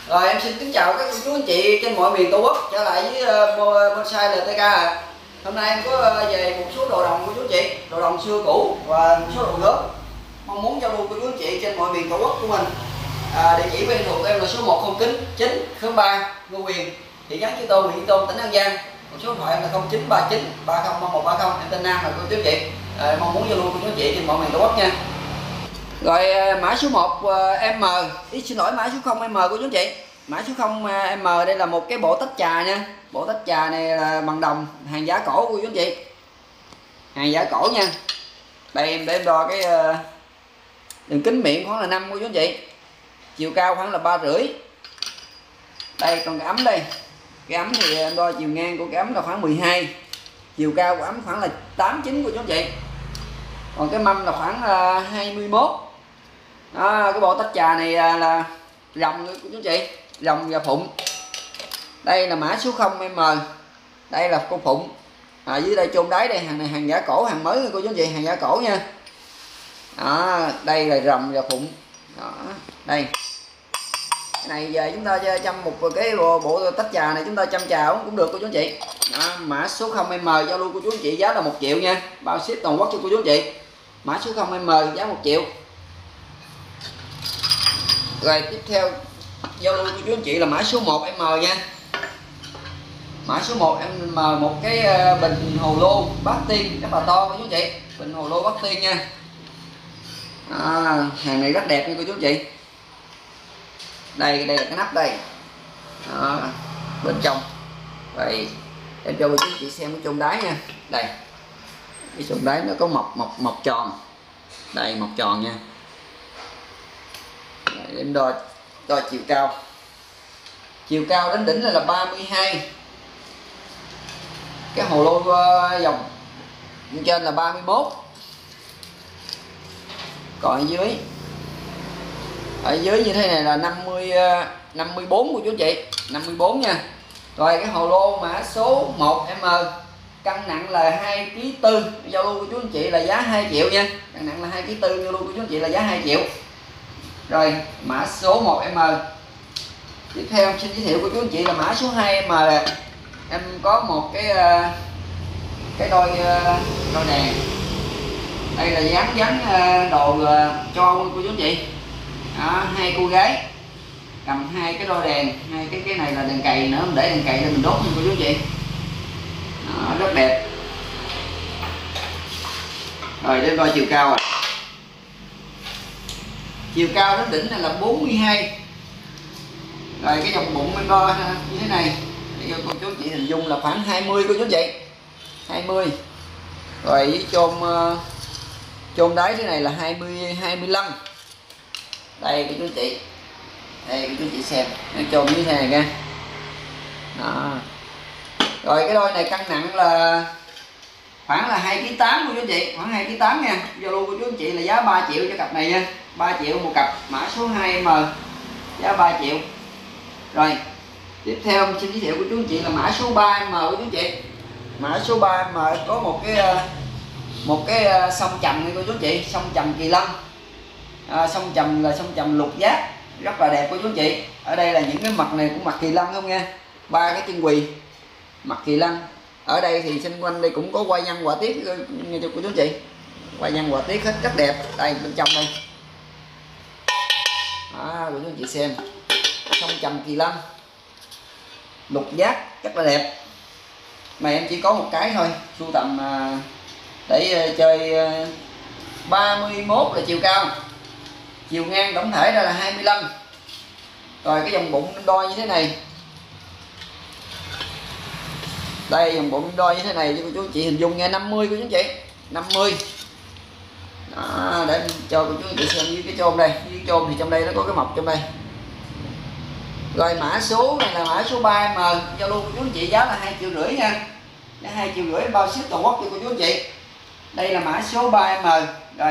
Rồi em xin kính chào các cô chú anh chị trên mọi miền Tổ quốc, trở lại với bonsai LTK ạ. Hôm nay em có về một số đồ đồng của chú anh chị, đồ đồng xưa cũ và một số đồ gốm. Mong muốn giao lưu của chú anh chị trên mọi miền Tổ quốc của mình. Địa chỉ quen thuộc em là số 109 khóm 3 Ngô Quyền, thị trấn Chi Tôn, huyện Chi Tôn, tỉnh An Giang. Một số điện thoại em là 0939 305130. Em tên Nam là cô chú anh chị. Mong muốn giao lưu của chú anh chị trên mọi miền Tổ quốc nha. Rồi mã số 1 M, xin lỗi mã số 0 M của chú anh chị. Mã số 0 M đây là một cái bộ tách trà nha. Bộ tách trà này là bằng đồng, hàng giá cổ của chú anh chị. Hàng giá cổ nha. Đây em để em đo cái đường kính miệng khoảng là 5 của chú anh chị. Chiều cao khoảng là 3,5. Đây còn cái ấm đây. Cái ấm thì em đo chiều ngang của cái ấm là khoảng 12. Chiều cao của ấm khoảng là 8,9 của chú anh chị. Còn cái mâm là khoảng 21. Đó, cái bộ tách trà này là rồng của chú anh chị, rồng và phụng. Đây là mã số 0 M. Đây là con phụng. Dưới đây chôn đáy đây, hàng này hàng giả cổ, hàng mới cô chú anh chị, hàng giả cổ nha. Đó, đây là rồng và phụng. Đó, đây. Cái này giờ chúng ta chăm một cái bộ tách trà này, chúng ta chăm trà cũng được cô chú anh chị. Đó, mã số 0 M giao lưu của chú anh chị giá là 1 triệu nha, bao ship toàn quốc cho cô chú anh chị. Mã số 0 M giá 1 triệu. Rồi tiếp theo giao lưu của chú anh chị là mã số 1 M nha. Mã số 1 M, một cái bình hồ lô bát tiên rất là to của chú anh chị. Bình hồ lô bát tiên nha. Hàng này rất đẹp nha cô chú anh chị. Đây là cái nắp đây. Đó, bên trong. Vậy em cho cô chú anh chị xem cái chôn đáy nha. Đây. Cái chôn đáy nó có mọc tròn. Đây mọc tròn nha. Em đo chiều cao. Chiều cao đến đỉnh là 32. Cái hồ lô dòng trên là 31. Còn ở dưới như thế này là 54 của chú chị, 54 nha. Rồi cái hồ lô mã số 1 M, cân nặng là 2,4 kg, giao lưu của chú anh chị là giá 2 triệu nha. Cân nặng là 2,4 kg, giao lưu của chú anh chị là giá 2 triệu. Rồi mã số 1 M. Tiếp theo xin giới thiệu của chú anh chị là mã số 2 M. Em có một cái đôi đèn. Đây là dán đồ cho của chú anh chị. Đó, hai cô gái cầm hai cái đôi đèn, hai cái này là đèn cày nữa, để đèn cày để mình đốt nha cô chú anh chị. Đó, rất đẹp. Rồi để coi chiều cao. Chiều cao đến đỉnh này là 42. Rồi cái vòng bụng em đo như thế này, để cho cô chú anh chị hình dung là khoảng 20 cô chú anh chị, 20. Rồi với chôn đáy thế này là 25. Đây cô chú anh chị, đây cô chú anh chị xem nó chôn như thế này nha. Đó. Rồi cái đôi này cân nặng là khoảng là 2,8 kg của chú anh chị, khoảng 2,8 kg nha. Giao lưu của chú anh chị là giá 3 triệu cho cặp này nha, 3 triệu một cặp. Mã số 2 M giá 3 triệu. Rồi tiếp theo xin giới thiệu của chú anh chị là mã số 3 M của chú anh chị. Mã số 3 M có một cái sông trầm này cô chú anh chị, sông trầm Kỳ Lân. Sông trầm là sông trầm lục giác, rất là đẹp của chú anh chị. Ở đây là những cái mặt này cũng mặt Kỳ Lân không nha, 3 cái chân quỳ mặt Kỳ Lân. Ở đây thì xung quanh đây cũng có hoa văn họa tiết nghe cho cô chú anh chị, hoa văn họa tiết hết rất đẹp. Đây bên trong đây. Đó, cô chú anh chị xem, sông trầm Kỳ Lân lục giác rất là đẹp. Mà em chỉ có một cái thôi, sưu tầm để chơi 31 là chiều cao, chiều ngang tổng thể ra là 25. Rồi cái vòng bụng đo như thế này. Đây vòng bụng đo như thế này cho cô chú chị hình dung nghe, 50 của chú chị, 50. Đó, để cho cô chú chị xem dưới cái chôn đây, dưới chôn thì trong đây nó có cái mọc trong đây. Rồi mã số này là mã số 3 M, giao lưu của chú anh chị giá là 2,5 triệu nha. Giá 2,5 triệu bao ship toàn quốc cho cô chú anh chị. Đây là mã số 3 M. Rồi.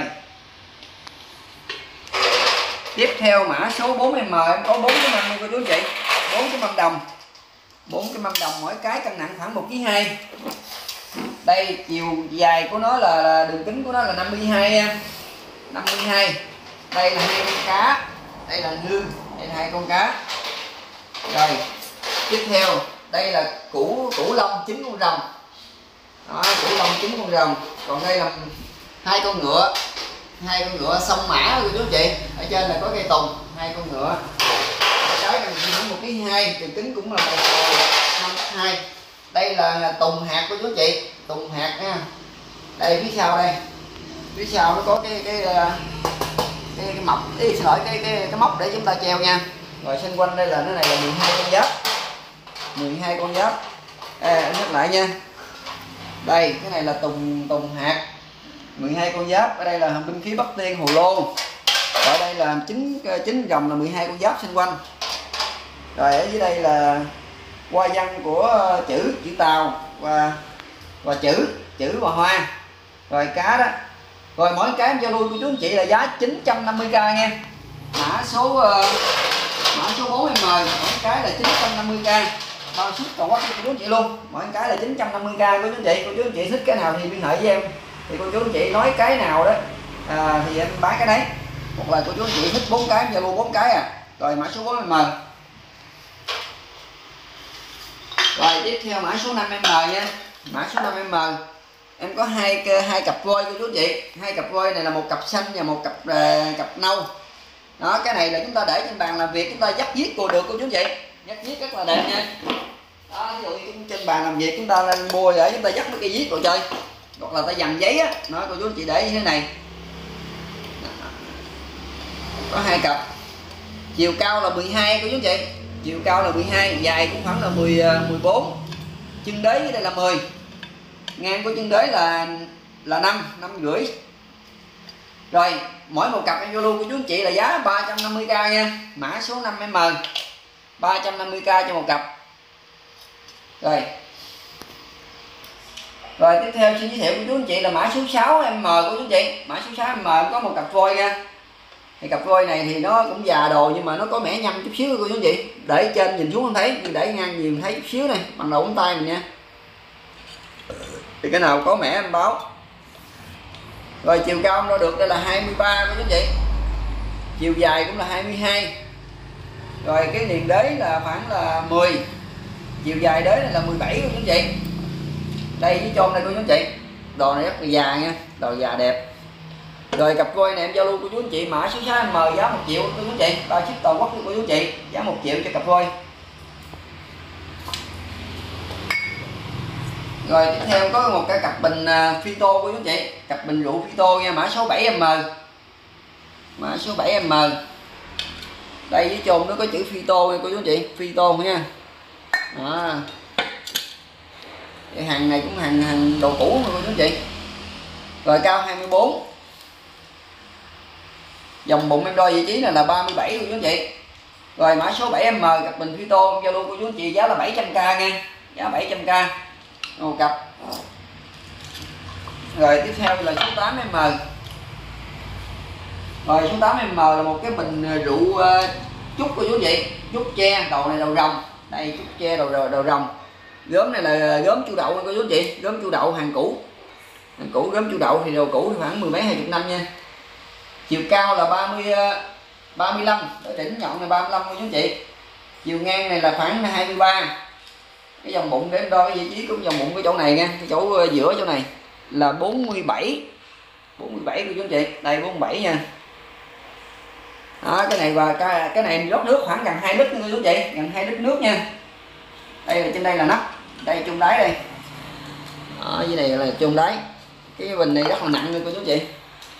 Tiếp theo mã số 4 M, em có 4 cái mâm cô chú anh chị. 4 cái mâm đồng. 4 cái mâm đồng mỗi cái cân nặng khoảng 1,2 kg. Đây chiều dài của nó là đường kính của nó là 52 nha. 52. Đây là 2 con cá, đây là ngư, đây là 2 con cá. Rồi tiếp theo đây là củ lông 9 con rồng. Đó, củ lông 9 con rồng. Còn đây là hai con ngựa sông mã của chú chị. Ở trên là có cây tùng, hai con ngựa. Trái cần cũng 1,2 kg, chiều kính cũng là 5,2 kg. Đây là tùng hạt của chú chị, tùng hạt nha. Đây phía sau đây, phía sau nó có cái móc, cái móc để chúng ta treo nha. Rồi xung quanh đây là nó này là 12 con giáp, 12 con giáp. Nhắc lại nha. Đây cái này là tùng hạt, 12 con giáp. Ở đây là binh khí Bắc Tiên Hồ Lô. Ở đây là 9 dòng là 12 con giáp xung quanh. Rồi ở dưới đây là hoa văn của chữ Tàu và chữ và hoa. Rồi cá đó. Rồi mỗi cái em giao lưu của chú anh chị là giá 950k nha. Mã số 4M, mỗi cái là 950k. Bao ship toàn quốc cho chú anh chị luôn. Mỗi cái là 950k của chú anh chị. Cô chú anh chị thích cái nào thì liên hệ với em. Thì cô chú anh chị nói cái nào đó thì em bán cái đấy. Hoặc là cô chú anh chị thích 4 cái em giao lưu 4 cái à. Rồi mã số 4M. Rồi tiếp theo mã số 5M nha. Mã số 5M em có hai cặp voi của chú chị. Hai cặp voi này là một cặp xanh và một cặp nâu. Đó, cái này là chúng ta để trên bàn làm việc, chúng ta dắt viết cô được cô chú chị. Dắt viết rất là đẹp nha. Đó, ví dụ như trên bàn làm việc chúng ta lên mua để chúng ta dắt mấy cây viết đồ chơi. Hoặc là ta dằn giấy á, nói cô chú anh chị để như thế này. Có hai cặp. Chiều cao là 12 cô chú chị. Chiều cao là 12, dài cũng khoảng là 14. Chân đế dưới đây là 10. Ngang của chân đế là 5,5. Rồi mỗi một cặp em vô luôn của chú anh chị là giá 350k nha. Mã số 5M, 350k cho một cặp. Rồi tiếp theo xin giới thiệu của chú anh chị là mã số 6M của chú anh chị. Mã số 6M có một cặp voi nha. Thì cặp voi này thì nó cũng già đồ nhưng mà nó có mẻ nhăm chút xíu của chú anh chị. Để trên nhìn xuống không thấy, nhưng để ngang nhiều thấy chút xíu này, bằng đầu ngón tay mình nha. Thì cái nào có mẻ em báo. Rồi chiều cao nó được đây là 23 của chú anh chị. Chiều dài cũng là 22. Rồi cái niền đế là khoảng là 10. Chiều dài đế này là 17 của chú anh chị. Đây với chôn đây của chú anh chị. Đồ này rất là già nha, đồ già đẹp. Rồi cặp voi này em giao lưu của chú anh chị mã số 6M giá 1 triệu của chú anh chị. Bao ship toàn quốc của chú anh chị, giá 1 triệu cho cặp voi. Rồi tiếp theo có một cái cặp bình phyto của chú anh chị, cặp bình rượu phyto nha, mã số 7M. Mã số 7M. Đây với chôn nó có chữ phyto nha cô chú anh chị, phyto nha. Đó. Cái hàng này cũng hàng đồ cũ mà cô chú anh chị. Rồi cao 24. Dòng bụng em đo vị trí này là 37 của chú anh chị. Rồi mã số 7M cặp bình phyto giao lưu của chú anh chị giá là 700k nha, giá 700k một cặp. Rồi tiếp theo là số 8M. Rồi số 8M là một cái bình rượu trúc của chú anh chị, trúc tre, đầu này đầu rồng. Đây trúc tre đầu rồng. Gốm này là gốm Chu Đậu cô chú anh chị, gốm Chu Đậu hàng cũ. Hàng cũ gốm Chu Đậu thì đồ cũ thì khoảng 10 mấy 20 năm nha. Chiều cao là 35, đối đỉnh nhọn là 35 cô chú anh chị. Chiều ngang này là khoảng 23. Cái vòng bụng để đo cái vị trí của vòng bụng cái chỗ này nha, cái chỗ giữa chỗ này là 47 của chú anh chị. Đây 47 nha. Đó, cái này và cái này rót nước khoảng gần 2 lít nha cô chú anh chị, gần 2 lít nước nha. Đây là trên đây là nắp, đây chôn đáy đây. Ở dưới này là chôn đáy. Cái bình này rất là nặng nha cô chú anh chị.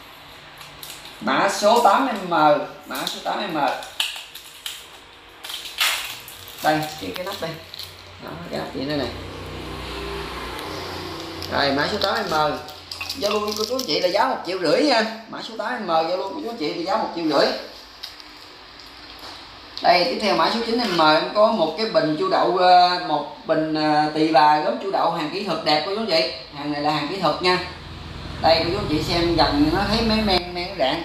Mã số 8M, mã số 8M. Đây, cái nắp đây. Đó, cái nắp như thế này. Rồi mã số 8M giao lưu của chú anh chị là giá 1,5 triệu nha. Mã số 8M giao lưu của chú anh chị là giá 1,5 triệu. Đây tiếp theo mã số 9M em có một cái bình Chu Đậu, một bình tỳ bà gốm Chu Đậu hàng kỹ thuật đẹp của chú anh chị. Hàng này là hàng kỹ thuật nha. Đây của chú anh chị xem gần nó thấy mấy men rạn.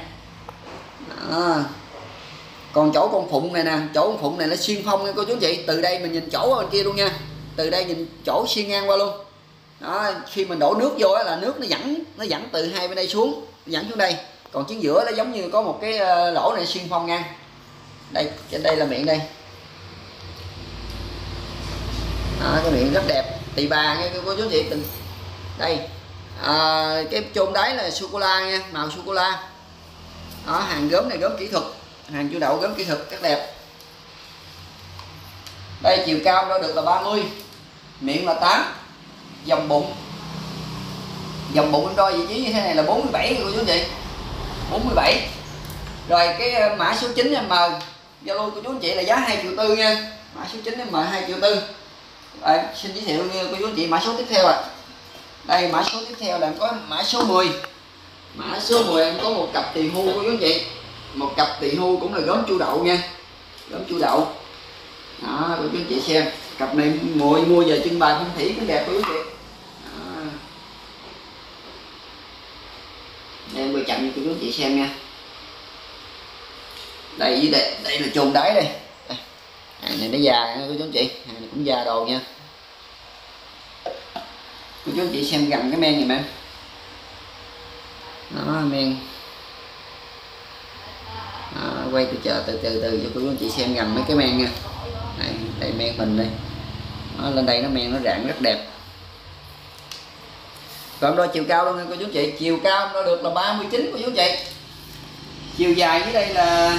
Còn chỗ con phụng này nè, chỗ con phụng này nó xuyên phong nha cô chú anh chị. Từ đây mình nhìn chỗ bên kia luôn nha. Từ đây nhìn chỗ xuyên ngang qua luôn. Đó, khi mình đổ nước vô là nước nó dẫn từ hai bên đây xuống, dẫn xuống đây. Còn chính giữa nó giống như có một cái lỗ này xuyên phong ngang. Đây, trên đây là miệng đây. Đó, cái miệng rất đẹp, tỳ bà nha cô chú chị. Đây cái chôn đáy là sô cô la nha, màu sô cô la. Đó, hàng gốm này gốm kỹ thuật, hàng chủ đậu gốm kỹ thuật rất đẹp. Đây chiều cao đo được là 30, miệng là 8, vòng bụng em đo vị trí như thế này là 47 cô chú anh chị, 47. Rồi cái mã số 9M Zalo của chú anh chị là giá 2,4 triệu nha, mã số 9M 2,4 triệu. Rồi, xin giới thiệu cô chú anh chị mã số tiếp theo đây mã số tiếp theo là có mã số 10. Mã số 10 em có một cặp tỳ hưu cô chú anh chị, một cặp tỳ hưu cũng là gốm chu đậu nha, gốm chu đậu. Đó cô chú anh chị xem, cặp này mua về trưng bày phong thủy cũng đẹp cô chú anh chị. Đây em quay chậm cho cô chú anh chị xem nha. Đây là chôn đáy đây. Hàng này nó già cô chú anh chị, hàng này cũng già đồ nha. Cô chú anh chị xem gần cái men này mà. Đó men. Đó, quay từ từ cho cô chú anh chị xem gần mấy cái men nha. Đây men mình đây. Đó, lên đây nó men nó rạng rất đẹp. Còn đo chiều cao luôn nha cô chú anh chị, chiều cao nó được là 39 cô chú anh chị. Chiều dài dưới đây là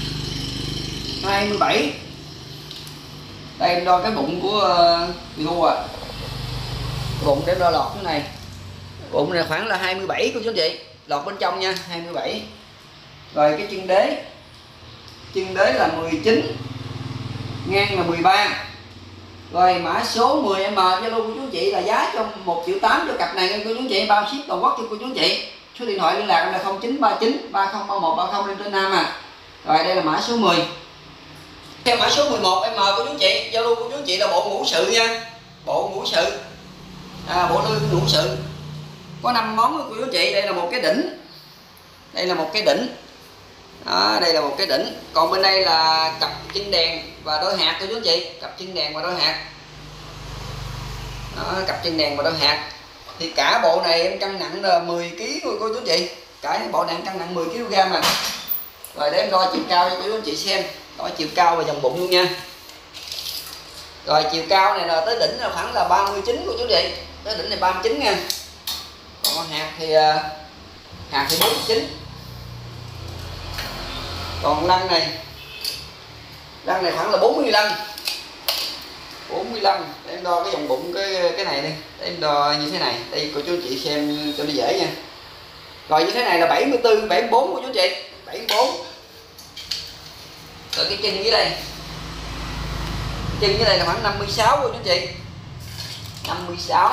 27. Đây em đo cái bụng của hưu bụng để đo lọt cái này, bụng này khoảng là 27 cô chú anh chị, lọt bên trong nha, 27. Rồi cái chân đế là 19, ngang là 13. Rồi mã số 10M Zalo của chú anh chị là giá cho 1,8 triệu cho cặp này nha cô chú anh chị, bao ship toàn quốc cho cô chú anh chị. Số điện thoại liên lạc là 0939 3031 30 lên trên Nam Rồi đây là mã số 10. Theo mã số 11M của chú anh chị, Zalo của chú anh chị là bộ ngũ sự nha, bộ ngũ sự, bộ lư ngũ sự, có 5 món của chú anh chị. Đây là một cái đỉnh, đây là một cái đỉnh, đó, đây là một cái đỉnh. Còn bên đây là cặp chân đèn và đôi hạt của chú anh chị, cặp chân đèn và đôi hạt. Đó, cặp chân đèn và đôi hạt. Thì cả bộ này em cân nặng là 10 kg cô chú anh chị, cả bộ này em cân nặng 10 kg mà. Rồi để em đo chiều cao cho cô chú anh chị xem, đo chiều cao và vòng bụng luôn nha. Rồi chiều cao này là tới đỉnh là khoảng là 39 của chú anh chị, tới đỉnh này 39 nha. Còn hạt thì 49. Còn lăng này khoảng là 45. Để em đo cái vòng bụng cái này đi, để em đo như thế này, đây cô chú anh chị xem cho nó dễ nha. Rồi như thế này là 74, 74 của chú anh chị, 74. Rồi cái chân dưới đây, chân dưới đây là khoảng 56 của chú anh chị, 56.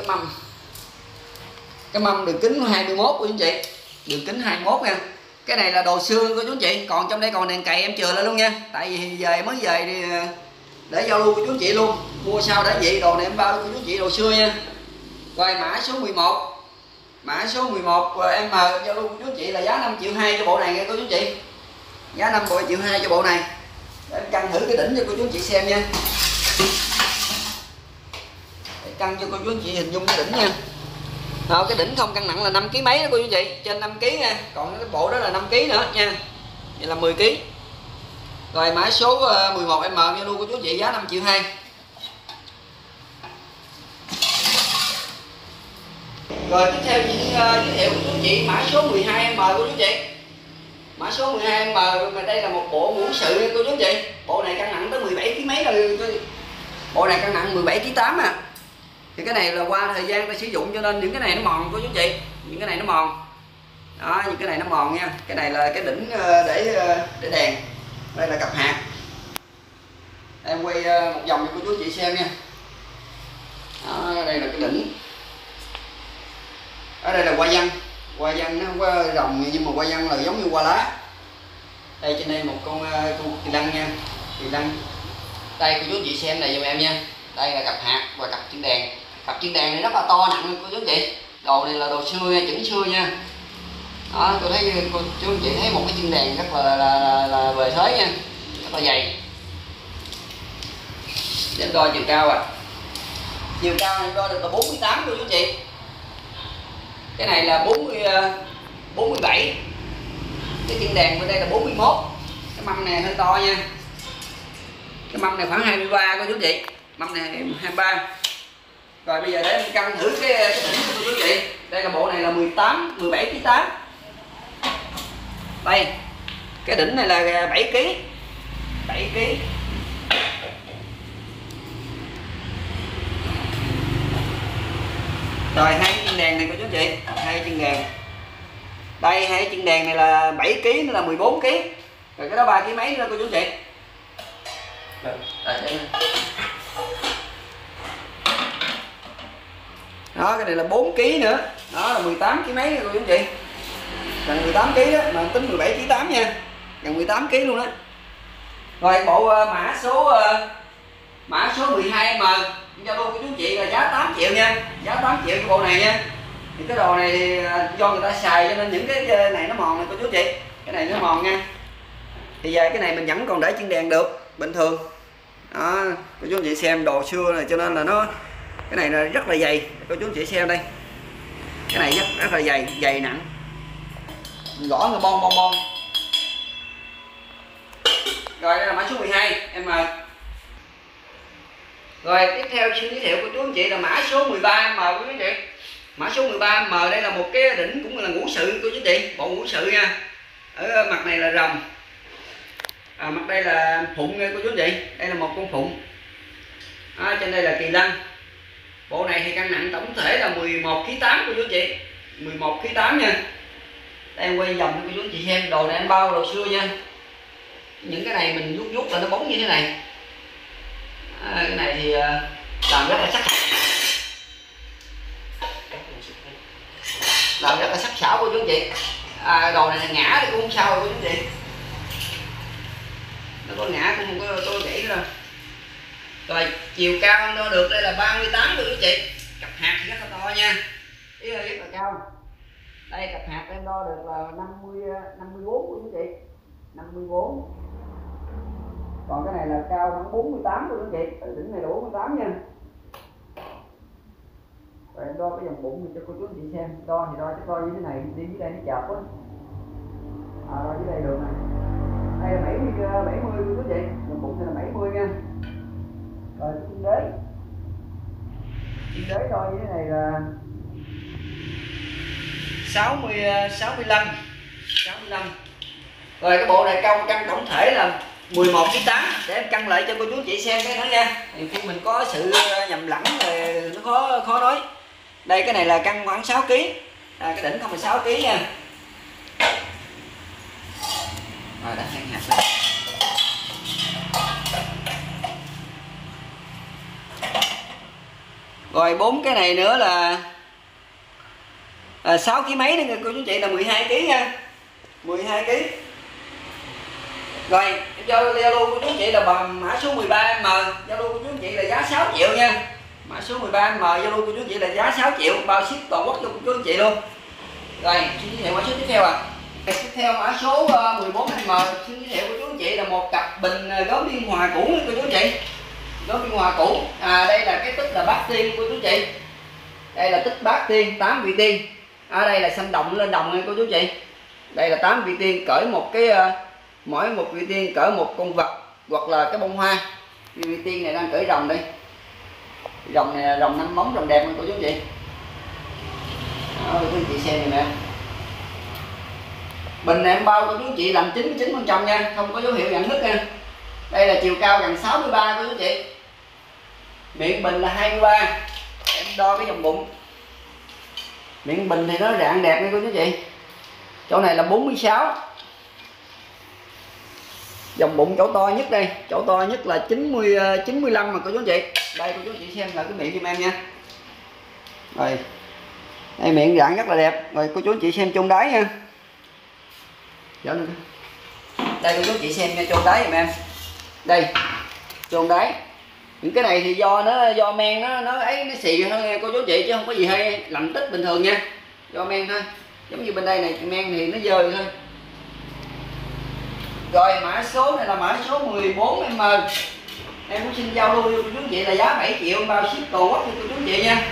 Cái mâm đường kính 21 của chú anh chị, đường kính 21 nha. Cái này là đồ xưa của chú anh chị, còn trong đây còn đèn cày em chừa lại luôn nha, tại vì về mới về thì để giao lưu của chú anh chị luôn, mua sao để vậy, đồ này em bao cho chú anh chị đồ xưa nha. Rồi mã số 11, mã số 11 em giao lưu của chú anh chị là giá 5,2 triệu cho bộ này nha cô chú anh chị, giá 5,2 triệu cho bộ này. Để em cân thử cái đỉnh cho cô chú anh chị xem nha, để cân cho cô chú anh chị hình dung cái đỉnh nha. Đó, cái đỉnh không cân nặng là 5 kg mấy đó cô chú anh chị, trên 5 kg nha, còn cái bộ đó là 5 kg nữa nha, vậy là 10 kg. Rồi mã số 11M Zalo của chú anh chị giá 5,2 triệu. Rồi tiếp theo giới thiệu của chú anh chị mã số 12M của chú anh chị, mã số 12M mà đây là một bộ ngũ sự cô chú anh chị, bộ này cân nặng tới 17 kg mấy rồi, bộ này cân nặng 17,8 kg Thì cái này là qua thời gian ta sử dụng cho nên những cái này nó mòn cô chú anh chị, những cái này nó mòn. Đó, những cái này nó mòn nha. Cái này là cái đỉnh để đèn. Đây là cặp hạt. Em quay một vòng cho cô chú anh chị xem nha. Đó, đây là cái đỉnh. Ở đây là hoa văn nó không có rồng nhưng mà hoa văn là giống như hoa lá. Đây trên đây một con kỳ lân nha, kỳ lân. Đây cô chú anh chị xem này giùm em nha. Đây là cặp hạt và cặp chân đèn. Cặp chân đèn này rất là to nặng cô chú anh chị. Đồ này là đồ xưa nha, chỉnh xưa nha. Đó, tôi thấy cô chú anh chị thấy một cái chân đèn rất là bề thế nha, rất là dày. Để đo chiều cao chiều cao này đo được là 48 cô chú anh chị. Cái này là 47. Cái chân đèn bên đây là 41. Cái mâm này hơi to nha. Cái mâm này khoảng 23 cô chú anh chị. mâm này 23. Rồi bây giờ để em cân thử cái đỉnh của quý vị. Đây là bộ này là 17 kg 8. Đây cái đỉnh này là 7 kg 7 kg. Rồi hai chân đèn này cô chú anh chị, hai chân đèn đây, hai chân đèn này là 7 kg, nữa là 14 kg. Rồi cái đó 3 kg mấy nữa cô chú anh chị. Đó cái này là 4 kg nữa, đó là 18 kg mấy cô chú anh chị, gần 18 kg đó, mà tính 17 kg 8 nha, gần 18 kg luôn đó. Rồi bộ mã số 12M giao lưu của chú chị là giá 8 triệu nha, giá 8 triệu cái bộ này nha. Thì cái đồ này thì do người ta xài cho nên những cái này nó mòn này cô chú chị, cái này nó mòn nha. Thì giờ cái này mình vẫn còn để chân đèn được bình thường đó cô chú chị xem, đồ xưa này cho nên là nó cái này là rất là dày cô chú chị xem đây, cái này rất là dày nặng, mình gõ người bon. Rồi đây là mã số 12 em mời. Rồi tiếp theo xin giới thiệu của chú anh chị là mã số 13M của chú anh chị. Mã số 13M đây là một cái đỉnh cũng là ngũ sự của chú anh chị, bộ ngũ sự nha. Ở mặt này là rồng, mặt đây là phụng nha cô chú anh chị, đây là một con phụng. Trên đây là kỳ lân. Bộ này thì cân nặng tổng thể là 11 kg 8 của chú anh chị, 11 kg 8 nha. Đây em quay vòng cho cô chú anh chị xem, đồ này em bao đồ xưa nha. Những cái này mình vuốt là nó bóng như thế này. Cái này thì làm rất là sắc, sảo của chú anh chị. Đồ này là ngã thì cũng không sao rồi cô chú anh chị, nó có ngã cũng không có gãy nữa đâu. Rồi chiều cao em đo được đây là 38 của chú anh chị, cặp hạt thì rất là to nha, rất là cao. Đây cặp hạt em đo được là 54 của chú anh chị, 54. Còn cái này là cao khoảng 48 của chú anh chị, đỉnh này là 48 nha. Rồi em đo cái vòng bụng cho cô chú anh chị xem, đo thì đo chứ đo như thế này, đi dưới đây nó chợp quá. Đo dưới đây được này. Đây là 70 của chú anh chị, vòng bụng này là 70 nha. Rồi chân đế đo như thế này là 65. Rồi cái bộ này cân tổng thể là 11 kg 8, để em cân lại cho cô chú chị xem cái đó nha. Thì khi mình có sự nhầm lẫn thì nó khó nói. Đây cái này là cân khoảng 6 kg. Cái đỉnh không phải 6 kg nha. Rồi đã hang hạt lên. Rồi 4 cái này nữa là 6 kg mấy nữa cô chú chị, là 12 kg nha. 12 kg. Rồi em cho giao lưu của chú chị là bằng mã số 13M, giao lưu của chú chị là giá 6 triệu nha. Mã số 13M giao lưu của chú chị là giá 6 triệu, bao ship toàn quốc cho chú chị luôn. Rồi xin giới thiệu mã số tiếp theo Tiếp theo mã số 14M, xin giới thiệu của chú chị là một cặp bình gốm Biên Hòa cũ của chú chị. Gốm Biên Hòa cũ. Đây là cái tích là bát tiên của chú chị. Đây là tích bát tiên, 8 vị tiên. Ở đây là xanh đồng lên đồng nha cô chú chị. Đây là 8 vị tiên, cởi một cái mỗi một vị tiên cởi một con vật hoặc là cái bông hoa. Vị tiên này đang cởi rồng đây. Rồng này là rồng 5 móng, rồng đẹp của chú chị. Đó, quý chị xem này nè. Bình này em bao cho chú chị làm 99% nha, không có dấu hiệu dạn nứt nha. Đây là chiều cao gần 63 của chú chị. Miệng bình là 23. Em đo cái vòng bụng. Miệng bình thì nó rạn đẹp nha cô chú chị. Chỗ này là 46. Vòng bụng chỗ to nhất đây, chỗ to nhất là 95 mà cô chú anh chị. Đây cô chú anh chị xem là cái miệng giùm em nha. Rồi. Đây miệng rạn rất là đẹp. Rồi cô chú anh chị xem chôn đáy nha. Đây cô chú anh chị xem nha, chôn đáy giùm em. Đây. Chôn đáy. Những cái này thì do men nó ấy nó xì thôi nha cô chú anh chị, chứ không có gì hay, lạnh tích bình thường nha. Do men thôi. Giống như bên đây này men thì nó dơ thôi. Rồi mã số này là mã số 14M. Em cũng xin giao lưu với cô chú chị là giá 7 triệu bao ship toàn quốc cho cô chú chị nha.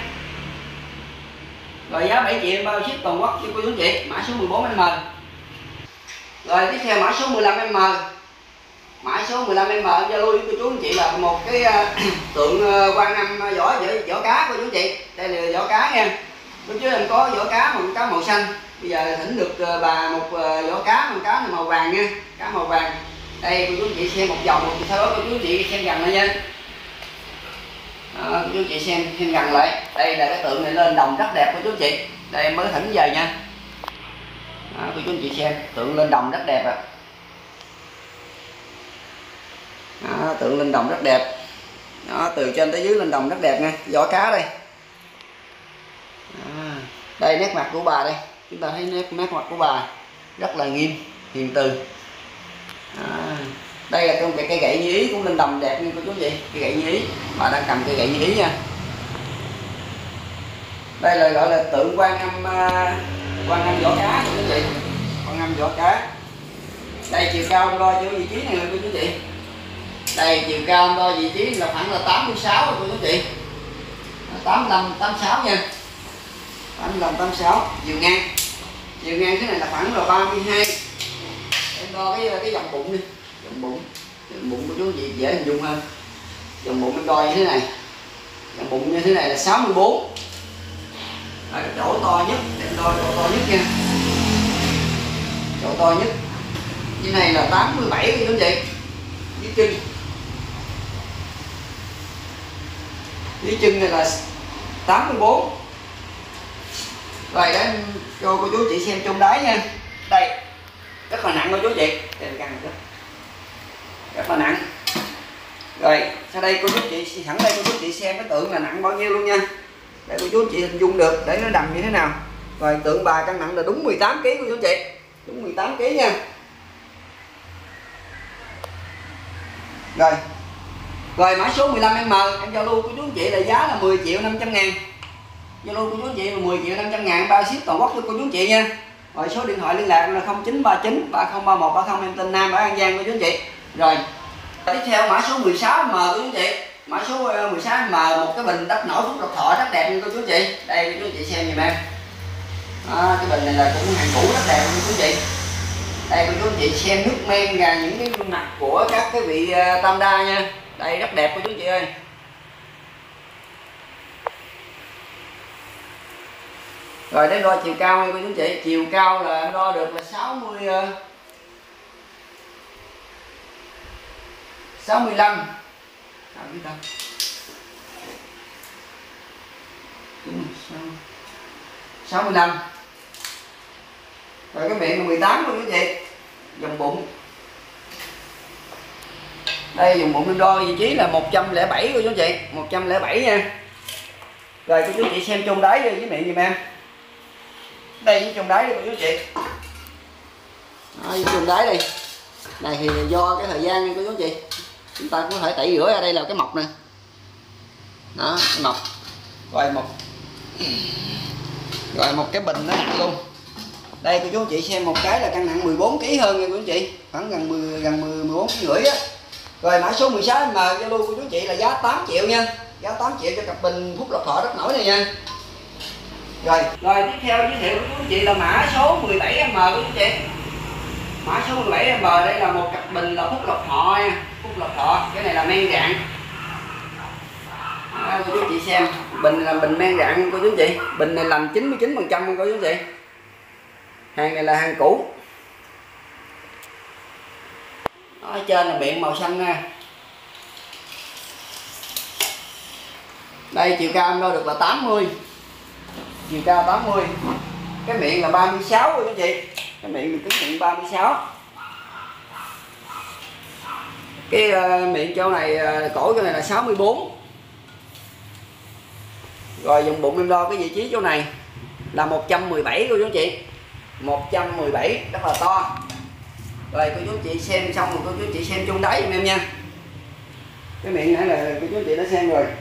Rồi giá 7 triệu bao ship toàn quốc cho cô chú chị, mã số 14M. Rồi tiếp theo mã số 15M. Mã số 15mm em giao lưu với cô chú anh chị là một cái tượng Quan Âm vỏ cá cô chú anh chị. Đây là vỏ cá nha. Lúc trước em có vỏ cá màu xanh. Bây giờ thỉnh được bà một vỏ cá này màu vàng nha, cá màu vàng. Đây cô chú anh chị xem một vòng, sau đó cô chú anh chị xem gần lại nha. Cô chú anh chị xem gần lại. Đây là cái tượng này lên đồng rất đẹp cô chú anh chị. Đây em mới thỉnh về nha. Cô chú anh chị xem, tượng lên đồng rất đẹp tượng lên đồng rất đẹp. Đó, từ trên tới dưới lên đồng rất đẹp nha. Vỏ cá đây. Đây nét mặt của bà đây, chúng ta thấy nét mặt của bà rất là nghiêm, hiền từ. Đây là cây gậy như ý cũng lên đồng đẹp như cô chú chị. Cây gậy như ý, bà đang cầm cây gậy như ý nha. Đây là gọi là tượng Quan Âm vỏ cá cô chú chị. Quan Âm vỏ cá. Đây chiều cao đo cho vị trí này cô chú chị. Đây chiều cao đo vị trí là khoảng là 86 cô chú chị. 85 86 nha. 85 86. Chiều ngang cái này là khoảng là 32. Em đo cái vòng bụng đi. Vòng bụng của chú chị dễ hình dung hơn. Vòng bụng em đo như thế này. Vòng bụng như thế này là 64. Ở cái chỗ to nhất, em đo chỗ to nhất nha. Chỗ to nhất. Như này là 87 cô chú chị. Dưới chân. Dưới chân này là 84. Rồi để cho cô chú chị xem trong đáy nha. Đây rất là nặng cô chú chị. Đây là rất là nặng. Rồi sau đây cô chú chị sẵn đây cô chú chị xem cái tượng là nặng bao nhiêu luôn nha. Để cô chú chị hình dung được để nó đầm như thế nào. Rồi tượng bà cân nặng là đúng 18 kg cô chú chị. Đúng 18 kg nha. Rồi mã số 15mm em giao lưu của chú anh chị là giá là 10.500.000. Giao lưu của chú anh chị là 10.500.000 bao ship toàn quốc cho cô chú anh chị nha. Rồi số điện thoại liên lạc là 0939 3031 30 em tên Nam ở An Giang cô chú anh chị. Rồi tiếp theo mã số 16mm cô chú anh chị. Mã số 16mm một cái bình đắp nổi Phúc Lộc Thọ rất đẹp nha cô chú anh chị. Đây cô chú anh chị xem giùm em. Cái bình này là cũng hàng cũ rất đẹp cô chú anh chị. Đây cô chú anh chị xem nước men và những cái gương mặt của các cái vị tam đa nha. Đây rất đẹp cô chú anh chị ơi. Rồi đến đo chiều cao nha cô chú anh chị. Chiều cao là em đo được là 65. 65. Rồi cái miệng là 18 cô chú anh chị. Vòng bụng. Đây vùng bụng em đo vị trí là 107 cô chú anh chị. 107 nha. Rồi cô chú anh chị xem chung đáy với miệng giùm em. Đây với chung đáy đi cô chú anh chị. Đó, với chung đáy đi. Này thì do cái thời gian nha cô chú anh chị. Chúng ta có thể tẩy rửa ra. Đây là cái mọc nè. Đó cái mọc. Rồi một cái bình nó nặng luôn. Đây cô chú anh chị xem một cái là cân nặng 14 kg hơn nha cô chú anh chị. Khoảng gần 14 kg rưỡi á. Rồi mã số 16M giao lưu của chú anh chị là giá 8 triệu nha. Giá 8 triệu cho cặp bình Phúc Lộc Thọ đất nổi này nha. Rồi tiếp theo giới thiệu của chú anh chị là mã số 17M của chú anh chị. Mã số 17M đây là một cặp bình là Phúc Lộc Thọ nha. Phúc Lộc Thọ, cái này là men rạng. Cô chú anh chị xem, bình là bình men rạng cô chú anh chị. Bình này làm 99% cô chú anh chị. Hàng này là hàng cũ. Ở trên là miệng màu xanh nha. Đây chiều cao em đo được là 80. Chiều cao 80. Cái miệng là 36 cô chú chị. Cái miệng mình tính miệng 36. Cái miệng chỗ này, cổ chỗ này là 64. Rồi vùng bụng em đo cái vị trí chỗ này là 117 cô chú anh chị. 117 rất là to. Rồi cô chú anh chị xem xong rồi cô chú anh chị xem chung đáy giùm em nha. Cái miệng nãy là cô chú anh chị đã xem rồi.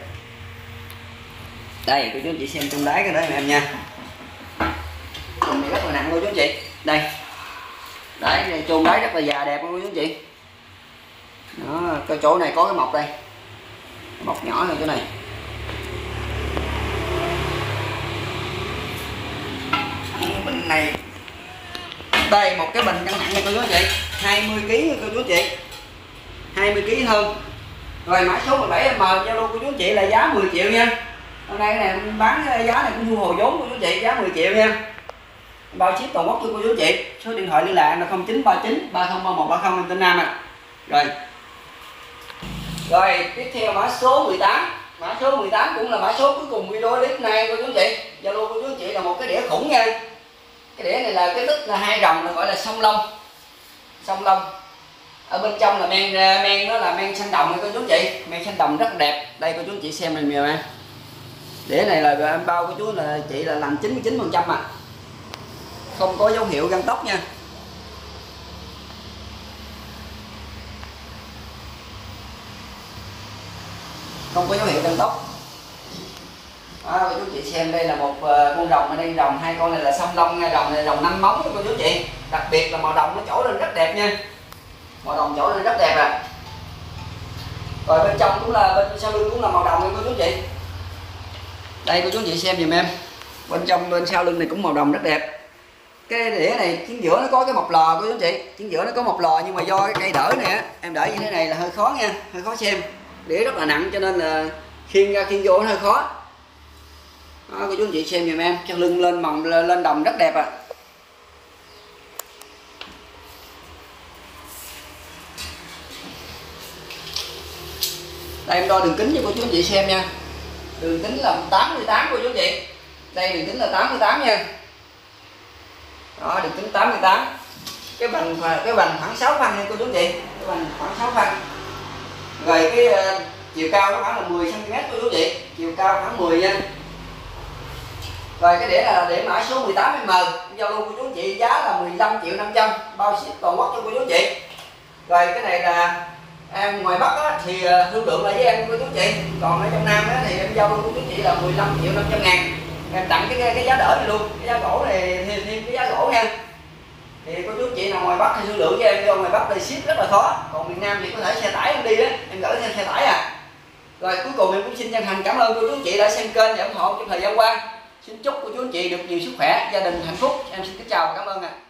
Đây cô chú anh chị xem chung đáy cái đó em nha. Chung này rất là nặng cô chú anh chị. Đây. Đấy, chung đáy rất là già đẹp cô chú anh chị. Đó, cái chỗ này có cái mọc đây. Mọc nhỏ hơn chỗ này. Bình này. Đây một cái bình cân nặng nha cô chú anh chị. 20 kg nha cô chú anh chị. 20 kg hơn. Rồi mã số 17M Zalo của chú anh chị là giá 10 triệu nha. Hôm nay cái này bán giá này cũng thu hồi vốn của chú anh chị, giá 10 triệu nha. Bao ship toàn quốc cho cô chú anh chị. Số điện thoại liên lạc là 0939 303130 em tên Nam ạ. Rồi tiếp theo mã số 18. Mã số 18 cũng là mã số cuối cùng video clip này cô chú anh chị. Zalo của chú anh chị là một cái đĩa khủng nha. Cái đĩa này là cái tích là 2 rồng, là gọi là song long. Song long. Ở bên trong là men nó là men xanh đồng nha cô chú anh chị. Men xanh đồng rất đẹp. Đây cô chú anh chị xem này nhiều em. Đĩa này là em bao của chú là chị là làm 99% à. Không có dấu hiệu găng tóc nha. Không có dấu hiệu găng tóc. Cô chú chị xem đây là một con rồng, ở đây rồng, hai con này là song long nha, rồng này rồng 5 móng cô chú chị. Đặc biệt là màu đồng nó trổ lên rất đẹp nha. Màu đồng trổ lên rất đẹp à. Rồi bên trong cũng là, bên sau lưng cũng là màu đồng nha cô chú chị. Đây cô chú chị xem giùm em. Bên trong bên sau lưng này cũng màu đồng rất đẹp. Cái đĩa này chính giữa nó có cái mộc lò cô chú chị, chính giữa nó có mộc lò, nhưng mà do cái cây đỡ này á, em đỡ như thế này là hơi khó nha, hơi khó xem. Đĩa rất là nặng cho nên là khiêng ra khiêng vô nó hơi khó. Đó, cô chú anh chị xem giùm em, cho lưng lên mỏng lên đồng rất đẹp ạ. Đây em đo đường kính cho cô chú anh chị xem nha. Đường kính là 88 cô chú anh chị. Đây đường kính là 88 nha. Đó, đường kính 88. Cái vành khoảng 6 phân nha cô chú anh chị. Cái vành khoảng 6 phân. Rồi cái chiều cao nó khoảng là 10 cm cô chú anh chị. Chiều cao khoảng 10 nha. Rồi cái đĩa là đĩa mã số 18M, Zalo của chú anh chị giá là 15.500.000, bao ship toàn quốc cho cô chú anh chị. Rồi cái này là em ngoài Bắc á, thì thương lượng lại với em cô chú anh chị. Còn ở trong Nam á, thì em Zalo của chú anh chị là 15.500.000. Em tặng cái giá đỡ này luôn, cái giá gỗ này thêm cái giá gỗ nha. Thì cô chú anh chị nào ngoài Bắc thì thương lượng với em, do ngoài Bắc thì ship rất là khó. Còn miền Nam thì có thể xe tải em đi đó, em gửi thêm xe tải à. Rồi cuối cùng em cũng xin chân thành cảm ơn cô chú anh chị đã xem kênh và ủng hộ trong thời gian qua. Xin chúc cô chú anh chị được nhiều sức khỏe, gia đình hạnh phúc. Em xin kính chào và cảm ơn ạ.